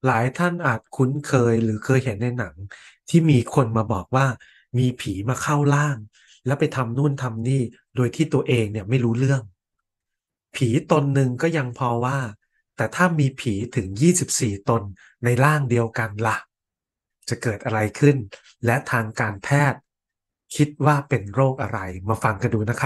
หลายท่านอาจคุ้นเคยหรือเคยเห็นในหนังที่มีคนมาบอกว่ามีผีมาเข้าร่างแล้วไปทำนู่นทำนี่โดยที่ตัวเองเนี่ยไม่รู้เรื่องผีตนหนึ่งก็ยังพอว่าแต่ถ้ามีผีถึง24ตนในร่างเดียวกันล่ะจะเกิดอะไรขึ้นและทางการแพทย์คิดว่าเป็นโรคอะไรมาฟังกันดูนะครับ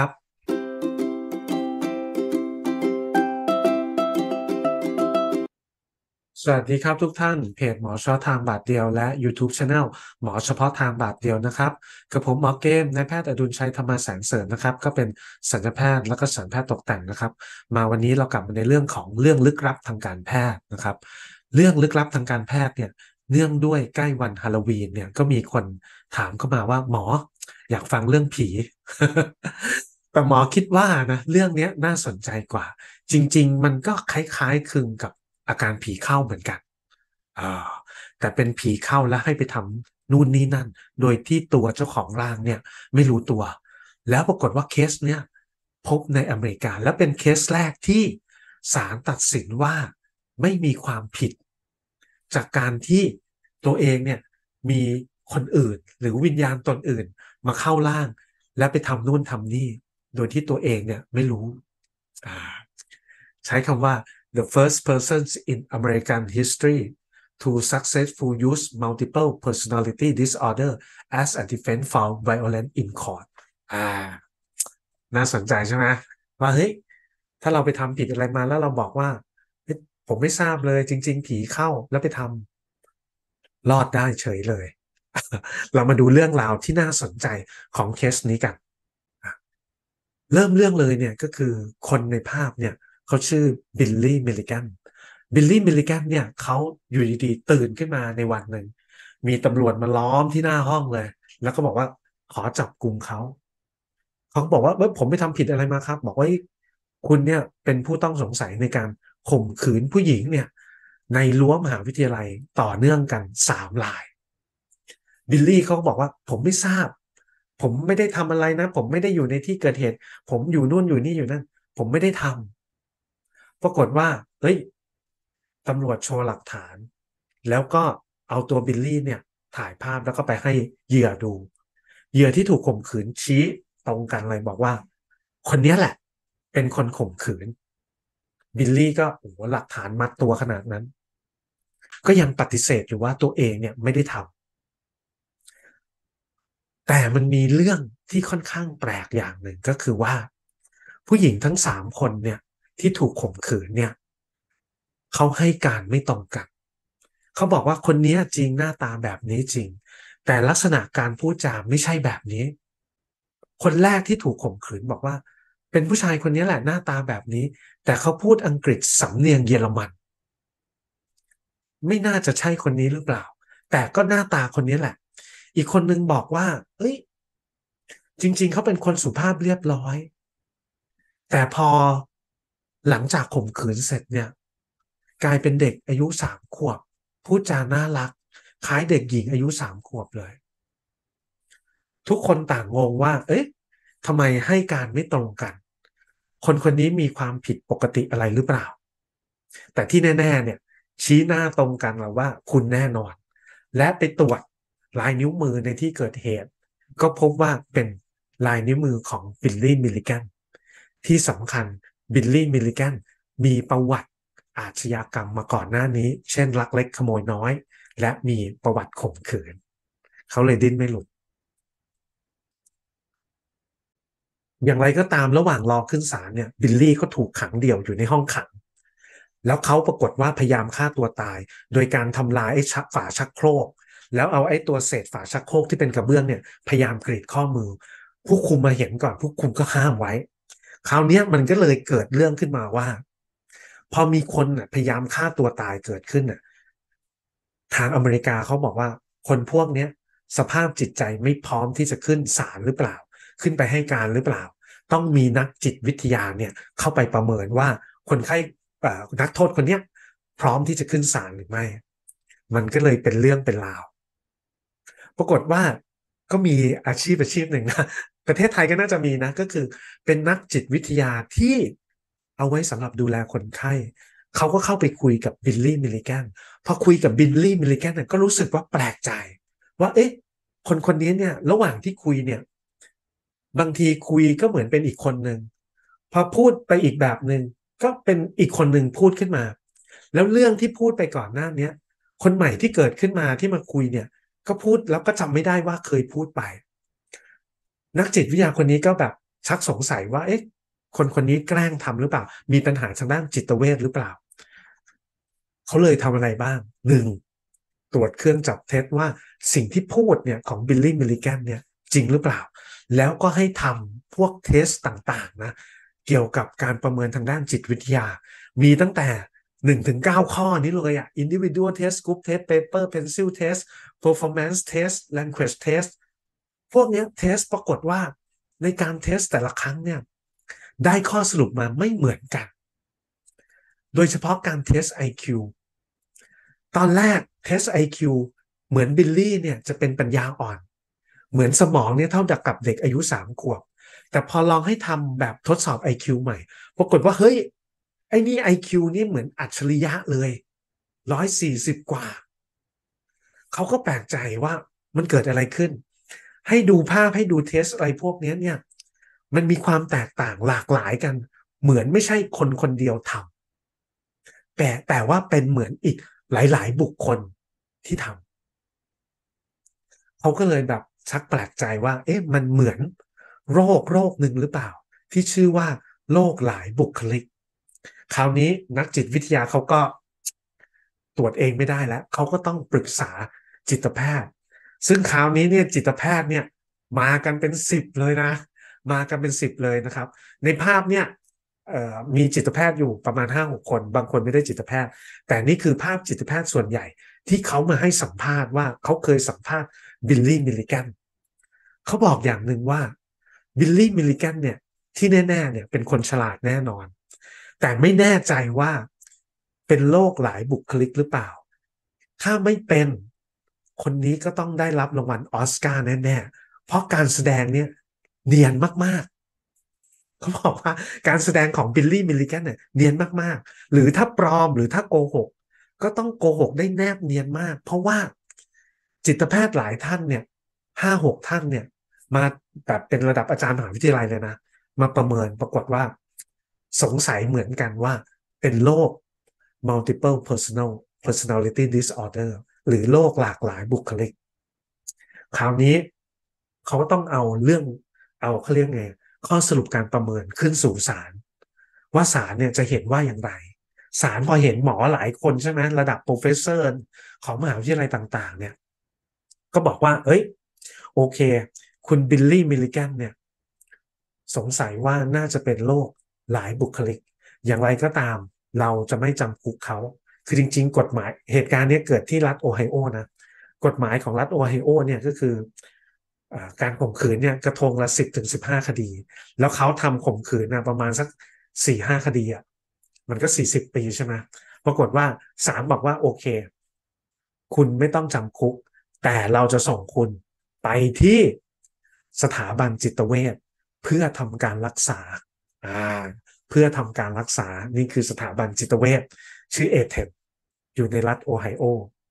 สวัสดีครับทุกท่านเพจหมอเฉพาะทางบาทเดียวและ YouTube Channel หมอเฉพาะทางบาทเดียวนะครับกับผมหมอเกมนายแพทย์อดุลชัยธรรมแสงเสริญนะครับก็เป็นศัลยแพทย์แล้วก็ศัลยแพทย์ตกแต่งนะครับมาวันนี้เรากลับมาในเรื่องของเรื่องลึกลับทางการแพทย์นะครับเรื่องลึกลับทางการแพทย์เนี่ยเนื่องด้วยใกล้วันฮาโลวีนเนี่ยก็มีคนถามเข้ามาว่าหมออยากฟังเรื่องผีแต่หมอคิดว่านะเรื่องนี้น่าสนใจกว่าจริงๆมันก็คล้ายๆคลึงกับ อาการผีเข้าเหมือนกันอ่าแต่เป็นผีเข้าแล้วให้ไปทำนู่นนี่นั่น โดยที่ตัวเจ้าของร่างเนี่ยไม่รู้ตัว แล้วปรากฏว่าเคสเนี่ยพบในอเมริกาและเป็นเคสแรกที่ศาลตัดสินว่าไม่มีความผิดจากการที่ตัวเองเนี่ยมีคนอื่นหรือวิญญาณตนอื่นมาเข้าร่างและไปทำนู่นทำนี่โดยที่ตัวเองเนี่ยไม่รู้อ่าใช้คำว่า the first persons in American history to successful use multiple personality disorder as a defense for violence in court อ่าน่าสนใจใช่ไหมว่าเฮ้ยถ้าเราไปทำผิดอะไรมาแล้วเราบอกว่าเฮ้ยผมไม่ทราบเลยจริงๆผีเข้าแล้วไปทำรอดได้เฉยเลยเรามาดูเรื่องราวที่น่าสนใจของเคสนี้กัน เริ่มเรื่องเลยเนี่ยก็คือคนในภาพเนี่ยเขาชื่อบิลลี่มิลลิแกนบิลลี่มิลลิแกนเนี่ยเขาอยู่ดีๆตื่นขึ้นมาในวันหนึ่งมีตำรวจมาล้อมที่หน้าห้องเลยแล้วก็บอกว่าขอจับกุมเขาเขาก็บอกว่าผมไม่ทำผิดอะไรมาครับบอกว่าคุณเนี่ยเป็นผู้ต้องสงสัยในการข่มขืนผู้หญิงเนี่ยในรั้วมหาวิทยาลัยต่อเนื่องกัน3 ราย บิลลี่เขาก็บอกว่าผมไม่ทราบผมไม่ได้ทำอะไรนะผมไม่ได้อยู่ในที่เกิดเหตุผมอยู่นู่นอยู่นี่อยู่นั่นผมไม่ได้ทำปรากฏว่าเฮ้ยตำรวจโชว์หลักฐานแล้วก็เอาตัวบิลลี่เนี่ยถ่ายภาพแล้วก็ไปให้เหยื่อดูเหยื่อที่ถูกข่มขืนชี้ตรงกันเลยบอกว่าคนนี้แหละเป็นคนข่มขืนบิลลี่ก็โอ้โหหลักฐานมัดตัวขนาดนั้นก็ยังปฏิเสธอยู่ว่าตัวเองเนี่ยไม่ได้ทำ แต่มันมีเรื่องที่ค่อนข้างแปลกอย่างหนึ่งก็คือว่าผู้หญิงทั้ง3 คนเนี่ยที่ถูกข่มขืนเนี่ยเขาให้การไม่ตรงกันเขาบอกว่าคนนี้จริงหน้าตาแบบนี้จริงแต่ลักษณะการพูดจาไม่ใช่แบบนี้คนแรกที่ถูกข่มขืนบอกว่าเป็นผู้ชายคนนี้แหละหน้าตาแบบนี้แต่เขาพูดอังกฤษสำเนียงเยอรมันไม่น่าจะใช่คนนี้หรือเปล่าแต่ก็หน้าตาคนนี้แหละอีกคนนึงบอกว่าเอ้ย จริงๆ เขาเป็นคนสุภาพเรียบร้อย แต่พอหลังจากข่มขืนเสร็จเนี่ยกลายเป็นเด็กอายุ3 ขวบพูดจาน่ารักคล้ายเด็กหญิงอายุ3 ขวบเลย ทุกคนต่างงงว่าเอ๊ะทำไมให้การไม่ตรงกัน คนคนนี้มีความผิดปกติอะไรหรือเปล่า แต่ที่แน่ๆเนี่ยชี้หน้าตรงกันแล้วว่าคุณแน่นอน และไปตรวจลายนิ้วมือในที่เกิดเหตุก็พบว่าเป็นลายนิ้วมือของบิลลี่มิลลิแกนที่สำคัญบิลลี่มิลลิแกนมีประวัติอาชญากรรมมาก่อนหน้านี้เช่นลักเล็กขโมยน้อยและมีประวัติข่มขืนเขาเลยดิ้นไม่หลุด อย่างไรก็ตามระหว่างรอขึ้นศาลเนี่ยบิลลี่ก็ถูกขังเดี่ยวอยู่ในห้องขังแล้วเขาปรากฏว่าพยายามฆ่าตัวตายโดยการทำลายไอ้ฝาชักโครกแล้วเอาไอ้ตัวเศษฝาชักโครกที่เป็นกระเบื้องเนี่ยพยายามกรีดข้อมือผู้คุมมาเห็นก่อนผู้คุมก็ห้ามไว้คราวนี้มันก็เลยเกิดเรื่องขึ้นมาว่าพอมีคนพยายามฆ่าตัวตายเกิดขึ้นทางอเมริกาเขาบอกว่าคนพวกเนี้ยสภาพจิตใจไม่พร้อมที่จะขึ้นศาลหรือเปล่าขึ้นไปให้การหรือเปล่าต้องมีนักจิตวิทยาเนี่ยเข้าไปประเมินว่าคนไข้นักโทษคนเนี้ยพร้อมที่จะขึ้นศาลหรือไม่มันก็เลยเป็นเรื่องเป็นราวปรากฏว่าก็มีอาชีพหนึ่งนะประเทศไทยก็น่าจะมีนะก็คือเป็นนักจิตวิทยาที่เอาไว้สำหรับดูแลคนไข้เขาก็เข้าไปคุยกับบิลลี่มิลลิแกนพอคุยกับบิลลี่มิลลิแกนเนี่ยก็รู้สึกว่าแปลกใจว่าเอ๊ะคนคนนี้เนี่ยระหว่างที่คุยเนี่ยบางทีคุยก็เหมือนเป็นอีกคนหนึ่งพอพูดไปอีกแบบหนึ่งก็เป็นอีกคนหนึ่งพูดขึ้นมาแล้วเรื่องที่พูดไปก่อนหน้าเนี้ยคนใหม่ที่เกิดขึ้นมาที่มาคุยเนี่ยก็พูดแล้วก็จำไม่ได้ว่าเคยพูดไปนักจิตวิทยาคนนี้ก็แบบชักสงสัยว่าเอ๊ะคนคนนี้แกล้งทำหรือเปล่ามีปัญหาทางด้านจิตเวชหรือเปล่า เขาเลยทำอะไรบ้างหนึ่งตรวจเครื่องจับเท็จว่าสิ่งที่พูดเนี่ยของบิลลี่มิลลิแกนเนี่ยจริงหรือเปล่าแล้วก็ให้ทำพวกเทสต่างๆนะเกี่ยวกับการประเมินทางด้านจิตวิทยามีตั้งแต่1 ถึง 9ข้อนี้เลยอ่ะ individual test group test paper pencil test performance test language test พวกเนี้ยเทสปรากฏว่าในการเทสแต่ละครั้งเนี่ยได้ข้อสรุปมาไม่เหมือนกันโดยเฉพาะการเทส IQ ตอนแรกเทส IQ เหมือนบิลลี่เนี่ยจะเป็นปัญญาอ่อนเหมือนสมองเนี่ยเท่ากับเด็กอายุ3 ขวบแต่พอลองให้ทำแบบทดสอบ IQ ใหม่ปรากฏว่าเฮ้ยไอ้นี่ IQ นี่เหมือนอัจฉริยะเลย140กว่าเขาก็แปลกใจว่ามันเกิดอะไรขึ้นให้ดูภาพให้ดูเทสอะไรพวกนี้เนี่ยมันมีความแตกต่างหลากหลายกันเหมือนไม่ใช่คนคนเดียวทำแต่ว่าเป็นเหมือนอีกหลายๆบุคคลที่ทำ เขาก็เลยแบบชักแปลกใจว่าเอ๊ะมันเหมือนโรคหนึ่งหรือเปล่าที่ชื่อว่าโรคหลายบุคลิกคราวนี้นักจิตวิทยาเขาก็ตรวจเองไม่ได้แล้วเขาก็ต้องปรึกษาจิตแพทย์ซึ่งคราวนี้เนี่ยจิตแพทย์เนี่ยมากันเป็น10เลยนะมากันเป็น10เลยนะครับในภาพเนี่ยมีจิตแพทย์อยู่ประมาณ5-6 คนบางคนไม่ได้จิตแพทย์แต่นี่คือภาพจิตแพทย์ส่วนใหญ่ที่เขามาให้สัมภาษณ์ว่าเขาเคยสัมภาษณ์ บิลลี่มิลลิแกนเขาบอกอย่างหนึ่งว่าบิลลี่มิลลิแกนเนี่ยที่แน่ๆเนี่ยเป็นคนฉลาดแน่นอนแต่ไม่แน่ใจว่าเป็นโรคหลายบุคลิกหรือเปล่าถ้าไม่เป็นคนนี้ก็ต้องได้รับรางวัลออสการ์แน่ๆเพราะการแสดงเนี่ยเนียนมากๆเขาบอกว่าการแสดงของบิลลี่มิลลิแกนเนี่ยเนียนมากๆหรือถ้าปลอมหรือถ้าโกหกก็ต้องโกหกได้แนบเนียนมากเพราะว่าจิตแพทย์หลายท่านเนี่ย5-6 ท่านเนี่ยมาแบบเป็นระดับอาจารย์มหาวิทยาลัยเลยนะมาประเมินปรากฏว่าสงสัยเหมือนกันว่าเป็นโรค multiple personality disorder หรือโรคหลากหลายบุคลิกคราวนี้เขาก็ต้องเอาเรื่องเอาเขาเรียกไงข้อสรุปการประเมินขึ้นสู่ศาลว่าศาลเนี่ยจะเห็นว่าอย่างไรศาลพอเห็นหมอหลายคนใช่ไหมระดับโปรเฟสเซอร์ของมหาวิทยาลัยต่างๆเนี่ยก็บอกว่าเอ้ยโอเคคุณบิลลี่มิลลิแกนเนี่ยสงสัยว่าน่าจะเป็นโรคหลายบุคลิกอย่างไรก็ตามเราจะไม่จำคุกเขาคือจริงๆกฎหมายเหตุการณ์นี้เกิดที่รัฐโอไฮโอนะกฎหมายของรัฐโอไฮโอเนี่ยก็คือการข่มขืนเนี่ยกระทงละ10 ถึง 15คดีแล้วเขาทำข่มขืนนะประมาณสัก4-5 คดีอ่ะมันก็40 ปีใช่ไหมปรากฏว่าศาลบอกว่าโอเคคุณไม่ต้องจำคุกแต่เราจะส่งคุณไปที่สถาบันจิตเวชเพื่อทำการรักษาอ่าเพื่อทำการรักษานี่คือสถาบันจิตเวชชื่อเอเทมอยู่ในรัฐโอไฮโอ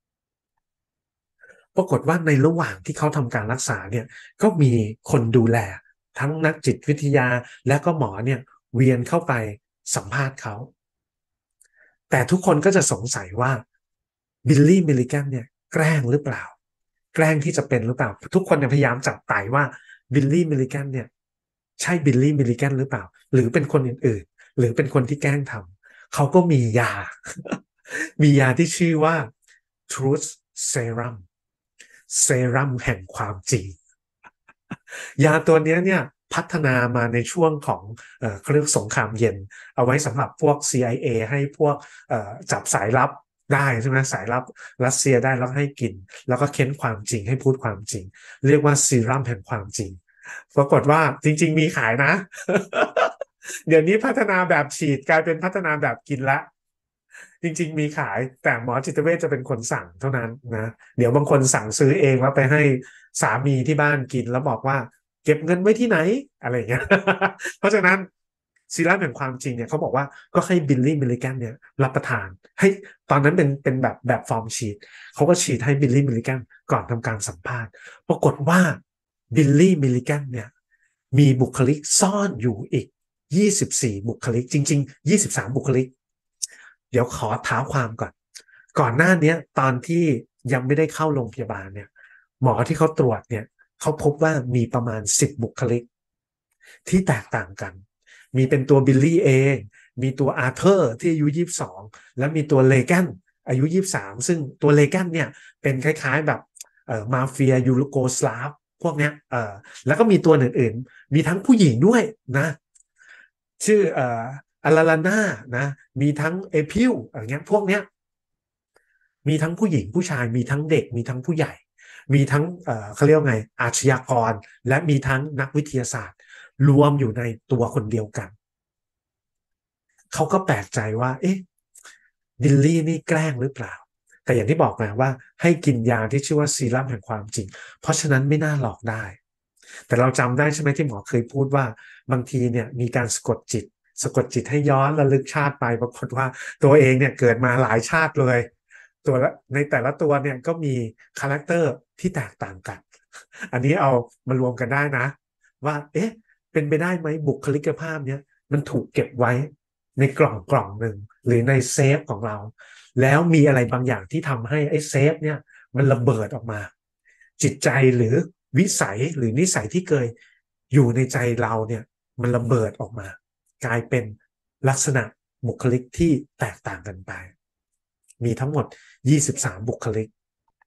ปรากฏว่าในระหว่างที่เขาทำการรักษาเนี่ยก็มีคนดูแลทั้งนักจิตวิทยาและก็หมอเนี่ยเวียนเข้าไปสัมภาษณ์เขาแต่ทุกคนก็จะสงสัยว่าบิลลี่มิลลิแกนเนี่ยแกล้งหรือเปล่าแกล้งที่จะเป็นหรือเปล่าทุกคนพยายามจับไต่ว่าบิลลี่มิลลิแกนเนี่ยใช่บิลลี่มิลลิแกนหรือเปล่าหรือเป็นคนอื่นๆหรือเป็นคนที่แกล้งทำเขาก็มียามียาที่ชื่อว่า Truth Serum เซรั่มแห่งความจริงยาตัวนี้เนี่ยพัฒนามาในช่วงของเขาเรียกสงครามเย็นเอาไว้สำหรับพวก CIA ให้พวกจับสายลับได้ใช่ไหมสายลับรัสเซียได้แล้วให้กินแล้วก็เค้นความจริงให้พูดความจริงเรียกว่าซีรั่มแห่งความจริงปรากฏว่าจริงๆมีขายนะเดี๋ยวนี้พัฒนาแบบฉีดกลายเป็นพัฒนาแบบกินละ จริงๆมีขายแต่หมอจิตเวชจะเป็นคนสั่งเท่านั้นนะเดี๋ยวบางคนสั่งซื้อเองแล้วไปให้สามีที่บ้านกินแล้วบอกว่าเก็บเงินไว้ที่ไหนอะไรอย่างเงี้ยเพราะฉะนั้นซีรั่มแห่งความจริงเนี่ยเขาบอกว่าก็ให้บิลลี่มิลลิแกนเนี่ยรับประทานให้ตอนนั้นเป็นแบบฟอร์มฉีดเขาก็ฉีดให้บิลลี่มิลลิแกนก่อนทำการสัมภาษณ์ปรากฏว่าบิลลี่มิลลิแกนเนี่ยมีบุคลิกซ่อนอยู่อีก24บุคลิกจริงๆ23บุคลิกเดี๋ยวขอเท้าความก่อนหน้านี้ตอนที่ยังไม่ได้เข้าโรงพยาบาลเนี่ยหมอที่เขาตรวจเนี่ยเขาพบว่ามีประมาณ10บุคลิกที่แตกต่างกัน มีเป็นตัวบิลลี่เองมีตัวอาร์เธอร์ที่อายุ22แล้วมีตัวเลแกนอายุ23ซึ่งตัวเลแกนเนี่ยเป็นคล้ายๆแบบมาเฟียยูโกสลาฟพวกเนี้ยแล้วก็มีตัวอื่นๆมีทั้งผู้หญิงด้วยนะชื่ออาราลาน่านะมีทั้งเอพิวอะไรเงี้ยพวกเนี้ยมีทั้งผู้หญิงผู้ชายมีทั้งเด็กมีทั้งผู้ใหญ่มีทั้งเขาเรียกว่าไงอาชญากรและมีทั้งนักวิทยาศาสตร์รวมอยู่ในตัวคนเดียวกันเขาก็แปลกใจว่าเอ๊ะบิลลี่นี่แกล้งหรือเปล่าแต่อย่างที่บอกมาว่าให้กินยาที่ชื่อว่าซีรั่มแห่งความจริงเพราะฉะนั้นไม่น่าหลอกได้แต่เราจำได้ใช่ไหมที่หมอเคยพูดว่าบางทีเนี่ยมีการสะกดจิตให้ย้อนระลึกชาติไปปรากฏว่าตัวเองเนี่ยเกิดมาหลายชาติเลยตัวละในแต่ละตัวเนี่ยก็มีคาแรคเตอร์ที่แตกต่างกันอันนี้เอามารวมกันได้นะว่าเอ๊ะเป็นไปได้ไหมบุคลิกภาพเนี้ยมันถูกเก็บไว้ในกล่องหนึ่งหรือในเซฟของเราแล้วมีอะไรบางอย่างที่ทำให้ไอ้เซฟเนี่ยมันระเบิดออกมาจิตใจหรือวิสัยหรือนิสัยที่เคยอยู่ในใจเราเนี่ยมันระเบิดออกมากลายเป็นลักษณะบุคลิกที่แตกต่างกันไปมีทั้งหมด23บุคลิก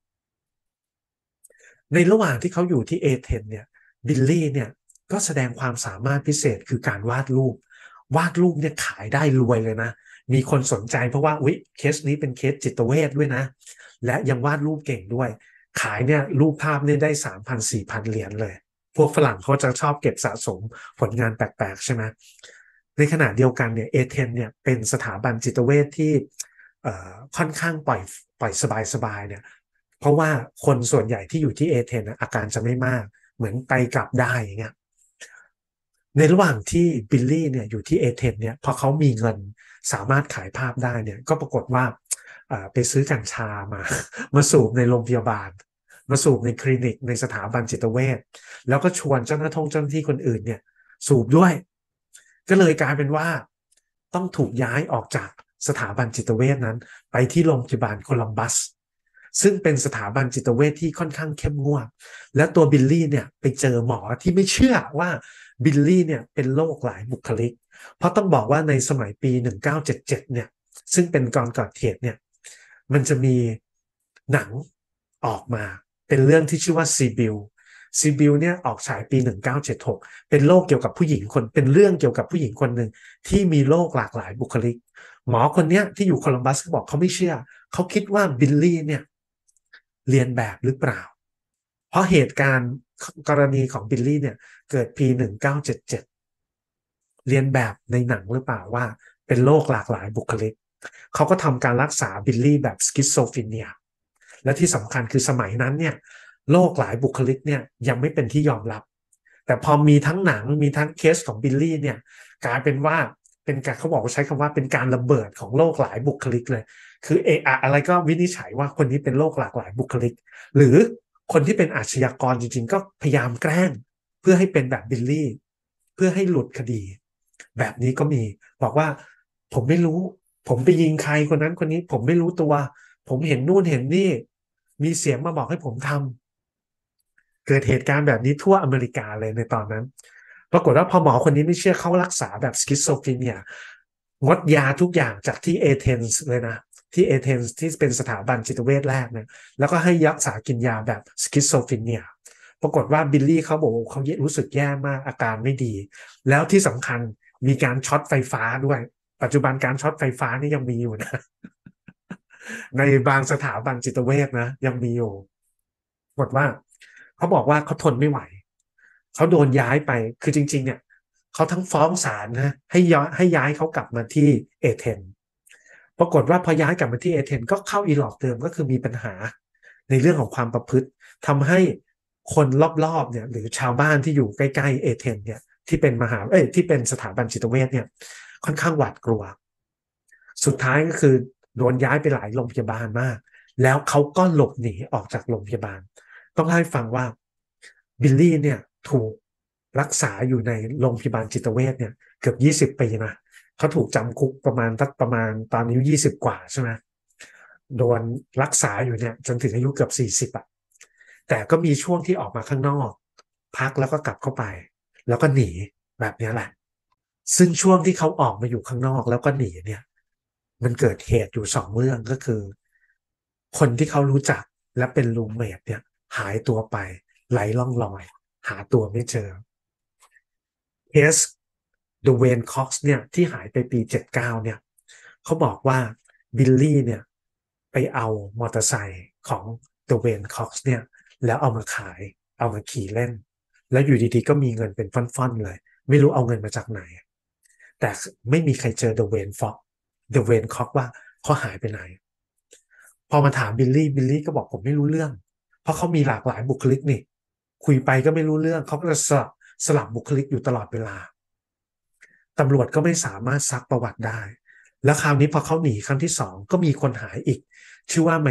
ในระหว่างที่เขาอยู่ที่เอเธนเนี่ยบิลลี่เนี่ยก็แสดงความสามารถพิเศษคือการวาดรูปเนี่ยขายได้รวยเลยนะมีคนสนใจเพราะว่าอุ๊ยเคสนี้เป็นเคสจิตเวชด้วยนะและยังวาดรูปเก่งด้วยขายเนี่ยรูปภาพเนี่ยได้3,000 4,000เหรียญเลยพวกฝรั่งเขาจะชอบเก็บสะสมผลงานแปลกๆใช่ไหมในขณะเดียวกันเนี่ยเอเธนเนี่ยเป็นสถาบันจิตเวชที่ค่อนข้างปล่อยสบายๆเนี่ยเพราะว่าคนส่วนใหญ่ที่อยู่ที่เอเธนอาการจะไม่มากเหมือนไปกลับได้อย่างเงี้ยในระหว่างที่บิลลี่เนี่ยอยู่ที่เอเธนเนี่ยพอเขามีเงินสามารถขายภาพได้เนี่ยก็ปรากฏว่าไปซื้อกัญชามามาสูบในโรงพยาบาลมาสูบในคลินิกในสถาบันจิตเวชแล้วก็ชวนเจ้าหน้าที่คนอื่นเนี่ยสูบด้วยก็เลยกลายเป็นว่าต้องถูกย้ายออกจากสถาบันจิตเวชนั้นไปที่โรงพยาบาลโคลัมบัสซึ่งเป็นสถาบันจิตเวชที่ค่อนข้างเข้มงวดและตัวบิลลี่เนี่ยไปเจอหมอที่ไม่เชื่อว่าบิลลี่เนี่ยเป็นโรคหลายบุคลิกเพราะต้องบอกว่าในสมัยปี1977เนี่ยซึ่งเป็นก่อนเกิดเหตุเนี่ยมันจะมีหนังออกมาเป็นเรื่องที่ชื่อว่าซีบิลเนี่ยออกฉายปี1976เป็นโรคเกี่ยวกับผู้หญิงคนเป็นเรื่องเกี่ยวกับผู้หญิงคนหนึ่งที่มีโรคหลากหลายบุคลิกหมอคนนี้ที่อยู่โคลัมบัสก็บอกเขาไม่เชื่อเขาคิดว่าบิลลี่เนี่ยเรียนแบบหรือเปล่าเพราะเหตุการณ์กรณีของบิลลี่เนี่ยเกิดปี1977เรียนแบบในหนังหรือเปล่าว่าเป็นโรคหลากหลายบุคลิกเขาก็ทำการรักษาบิลลี่แบบสคิสโซฟรีเนียและที่สำคัญคือสมัยนั้นเนี่ยโรคหลายบุคลิกเนี่ยยังไม่เป็นที่ยอมรับแต่พอมีทั้งหนังมีทั้งเคสของบิลลี่เนี่ยกลายเป็นว่าเป็นการเขาบอกว่าใช้คำว่าเป็นการระเบิดของโรคหลายบุคลิกเลยคืออะไรก็วินิจฉัยว่าคนนี้เป็นโรคหลากหลายบุคลิกหรือคนที่เป็นอาชญากรจริงๆก็พยายามแกล้งเพื่อให้เป็นแบบบิลลี่เพื่อให้หลุดคดีแบบนี้ก็มีบอกว่าผมไม่รู้ผมไปยิงใครคนนั้นคนนี้ผมไม่รู้ตัวผมเห็นนู่นเห็นนี่มีเสียงมาบอกให้ผมทำเกิดเหตุการณ์แบบนี้ทั่วอเมริกาเลยในตอนนั้นปรากฏว่าพอหมอคนนี้ไม่เชื่อเขารักษาแบบสคิสโซฟรีเนียงดยาทุกอย่างจากที่เอเธนส์เลยนะที่เอเธนส์ที่เป็นสถาบันจิตเวชแรกเนี่ยแล้วก็ให้รักษากินยาแบบสคิสโซฟรีเนียปรากฏว่าบิลลี่เขาบอกเขารู้สึกแย่มากอาการไม่ดีแล้วที่สำคัญมีการช็อตไฟฟ้าด้วยปัจจุบันการช็อตไฟฟ้านี่ยังมีอยู่นะในบางสถาบันจิตเวชนะยังมีอยู่ปรากฏว่าเขาบอกว่าเขาทนไม่ไหวเขาโดนย้ายไปคือจริงๆเนี่ยเขาทั้งฟ้องศาลนะให้ย้ายเขากลับมาที่เอเธนปรากฏว่าพอย้ายกลับมาที่เอเธนก็เข้าอีหลอบเดิมก็คือมีปัญหาในเรื่องของความประพฤติทำให้คนรอบๆเนี่ยหรือชาวบ้านที่อยู่ใกล้ๆเอเธนเนี่ยที่เป็นที่เป็นสถาบันจิตเวชเนี่ยค่อนข้างหวาดกลัวสุดท้ายก็คือโดนย้ายไปหลายโรงพยาบาลมากแล้วเขาก็หลบหนีออกจากโรงพยาบาลต้องเล่าให้ฟังว่าบิลลี่เนี่ยถูกรักษาอยู่ในโรงพยาบาลจิตเวชเนี่ยเกือบ20 ปีนะเขาถูกจำคุกประมาณตอนอายุ20 กว่าใช่ไหมโดนรักษาอยู่เนี่ยจนถึงอายุเกือบ40อ่ะแต่ก็มีช่วงที่ออกมาข้างนอกพักแล้วก็กลับเข้าไปแล้วก็หนีแบบนี้แหละซึ่งช่วงที่เขาออกมาอยู่ข้างนอกแล้วก็หนีเนี่ยมันเกิดเหตุอยู่2 เรื่องก็คือคนที่เขารู้จักและเป็นรูมเมทเนี่ยหายตัวไปไร้ร่องรอยหาตัวไม่เจอเคสเดเวนคอกซ์เนี่ยที่หายไปปี79เนี่ยเขาบอกว่าบิลลี่เนี่ยไปเอามอเตอร์ไซค์ของเดเวนคอกซ์เนี่ยแล้วเอามาขายเอามาขี่เล่นแล้วอยู่ดีๆก็มีเงินเป็นฟ่อนๆเลยไม่รู้เอาเงินมาจากไหนแต่ไม่มีใครเจอเดเวนคอกว่าเขาหายไปไหนพอมาถามบิลลี่ก็บอกผมไม่รู้เรื่องเพราะเขามีหลากหลายบุคลิกนี่คุยไปก็ไม่รู้เรื่องเขาก็จะสลับบุคลิกอยู่ตลอดเวลาตำรวจก็ไม่สามารถซักประวัติได้แล้วคราวนี้พอเขาหนีครั้งที่2ก็มีคนหายอีกชื่อว่า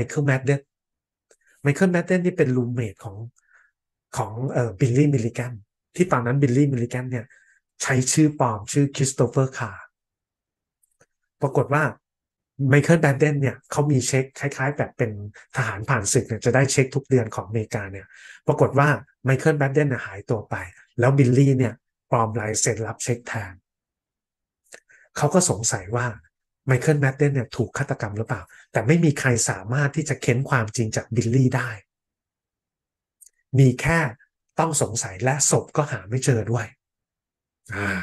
ไมเคิลแมดเดนนี่เป็นรูมเมทของบิลลี่มิลลิแกนที่ตอนนั้นบิลลี่มิลลิแกนเนี่ยใช้ชื่อปลอมชื่อคริสโตเฟอร์คาร์ปรากฏว่าไมเคิลแบดเดนเนี่ยเขามีเช็คคล้ายๆแบบเป็นทหารผ่านศึกเนี่ยจะได้เช็คทุกเดือนของอเมริกาเนี่ยปรากฏว่าไมเคิลแบดเดนเนี่ยหายตัวไปแล้วบิลลี่เนี่ยปลอมลายเซ็นรับเช็คแทนเขาก็สงสัยว่าไมเคิลแบดเดนเนี่ยถูกฆาตกรรมหรือเปล่าแต่ไม่มีใครสามารถที่จะเค้นความจริงจากบิลลี่ได้มีแค่ต้องสงสัยและศพก็หาไม่เจอด้วยอ่า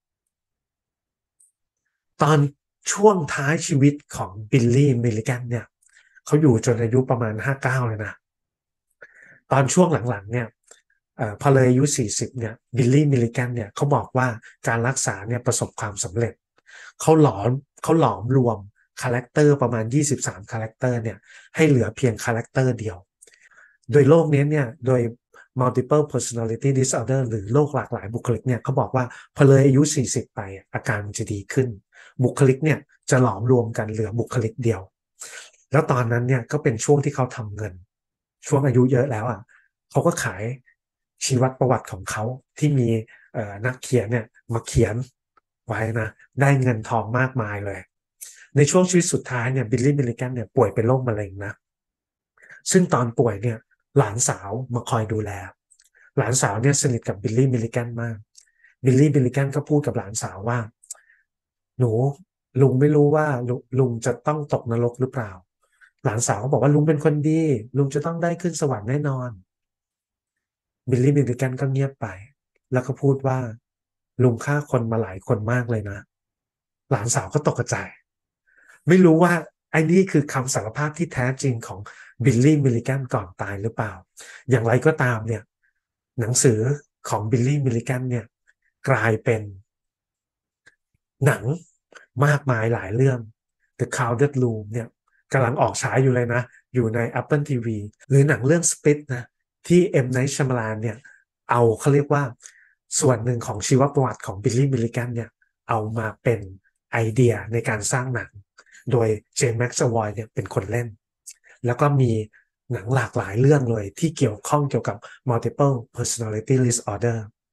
ตอนช่วงท้ายชีวิตของบิลลี่มิลลิแกนเนี่ยเขาอยู่จนอายุประมาณ59เลยนะตอนช่วงหลังๆเนี่ยพอเลยอายุ40เนี่ยบิลลี่มิลลิแกนเนี่ยเขาบอกว่าการรักษาเนี่ยประสบความสำเร็จเขาหลอมเขาหลอมรวมคาแรคเตอร์ประมาณ23คาแรคเตอร์เนี่ยให้เหลือเพียงคาแรคเตอร์เดียวโดยโรคนี้เนี่ยโดย multiple personality disorder หรือโรคหลากหลายบุคลิกเนี่ยเขาบอกว่าพอเลยอายุ40ไปอาการมันจะดีขึ้นบุคลิกเนี่ยจะหลอมรวมกันเหลือบุคลิกเดียวแล้วตอนนั้นเนี่ยก็เป็นช่วงที่เขาทำเงินช่วงอายุเยอะแล้วเขาก็ขายชีวประวัติของเขาที่มีนักเขียนเนี่ยมาเขียนไว้นะได้เงินทองมากมายเลยในช่วงชีวิตสุดท้ายเนี่ยบิลลี่มิลลิแกนเนี่ยป่วยเป็นโรคมะเร็งนะซึ่งตอนป่วยเนี่ยหลานสาวมาคอยดูแลหลานสาวเนี่ยสนิทกับบิลลี่มิลลิแกนมากบิลลี่มิลลิแกนก็พูดกับหลานสาวว่าหนูลุงไม่รู้ว่าลุงจะต้องตกนรกหรือเปล่าหลานสาวก็บอกว่าลุงเป็นคนดีลุงจะต้องได้ขึ้นสวรรค์แน่นอนบิลลี่มิลลิแกนก็เงียบไปแล้วก็พูดว่าลุงฆ่าคนมาหลายคนมากเลยนะหลานสาวก็ตกใจไม่รู้ว่าไอ้นี่คือคำสารภาพที่แท้จริงของบิลลี่มิลลิแกนก่อนตายหรือเปล่าอย่างไรก็ตามเนี่ยหนังสือของบิลลี่มิลลิแกนเนี่ยกลายเป็นหนังมากมายหลายเรื่อง The Crowded Room เนี่ยกำลังออกฉายอยู่เลยนะอยู่ใน Apple TV หรือหนังเรื่อง Split นะที่เอ็มไนท์ Shyamalan เนี่ยเอาเขาเรียกว่าส่วนหนึ่งของชีวประวัติของบิลลี่มิลลิแกนเนี่ยเอามาเป็นไอเดียในการสร้างหนังโดยเจมส์แม็กซ์วอยเนี่ยเป็นคนเล่นแล้วก็มีหนังหลากหลายเรื่องเลยที่เกี่ยวข้องเกี่ยวกับ multiple personality disorder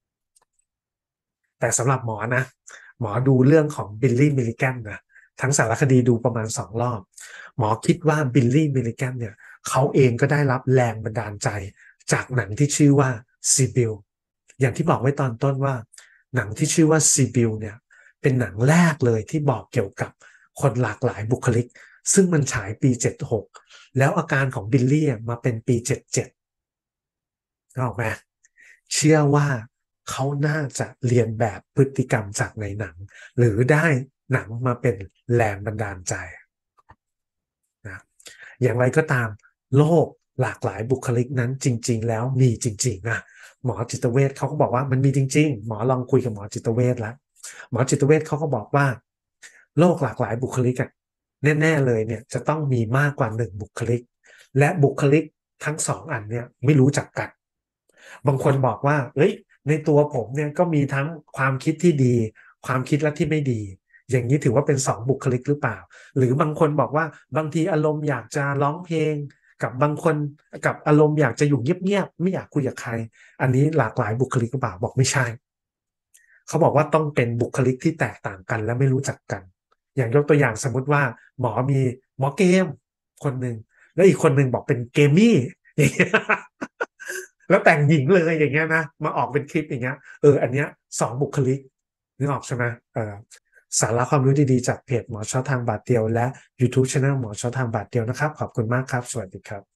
แต่สำหรับหมอนะหมอดูเรื่องของบิลลี่มิลลิแกนนะทั้งสารคดีดูประมาณ2 รอบหมอคิดว่าบิลลี่มิลลิแกนเนี่ยเขาเองก็ได้รับแรงบันดาลใจจากหนังที่ชื่อว่าซีบิลอย่างที่บอกไว้ตอนต้นว่าหนังที่ชื่อว่าซีบิลเนี่ยเป็นหนังแรกเลยที่บอกเกี่ยวกับคนหลากหลายบุคลิกซึ่งมันฉายปี76แล้วอาการของบิลลี่มาเป็นปี77นึกออกไหมเชื่อว่าเขาน่าจะเรียนแบบพฤติกรรมจากในหนังหรือได้หนังมาเป็นแรงบันดาลใจนะอย่างไรก็ตามโลกหลากหลายบุคลิกนั้นจริงๆแล้วมีจริงๆนะหมอจิตเวชเขาก็บอกว่ามันมีจริงๆหมอลองคุยกับหมอจิตเวชแล้วหมอจิตเวชเขาก็บอกว่าโลกหลากหลายบุคลิกแน่ๆเลยเนี่ยจะต้องมีมากกว่า1บุคลิกและบุคลิกทั้ง2 อันเนี่ยไม่รู้จักกันบางคนบอกว่าเอ้ยในตัวผมเนี่ยก็มีทั้งความคิดที่ดีความคิดและที่ไม่ดีอย่างนี้ถือว่าเป็นสองบุคลิกหรือเปล่าหรือบางคนบอกว่าบางทีอารมณ์อยากจะร้องเพลงกับบางคนกับอารมณ์อยากจะอยู่เงียบๆไม่อยากคุยกับใครอันนี้หลากหลายบุคลิกหรือเปล่าบอกไม่ใช่เขาบอกว่าต้องเป็นบุคลิกที่แตกต่างกันและไม่รู้จักกันอย่างยกตัวอย่างสมมุติว่าหมอมีหมอเกมคนหนึ่งแล้วอีกคนหนึ่งบอกเป็นเกมมี่อย่างเงี้ย แล้วแต่งหญิงเลยอย่างเงี้ยนะมาออกเป็นคลิปอย่างเงี้ยอันเนี้ยสองบุคลิกนึกออกใช่ไหมสาระความรู้ดีๆจากเพจหมอช็อตทางบาทเดียวและ YouTube Channel หมอช็อตทางบาทเดียวนะครับขอบคุณมากครับสวัสดีครับ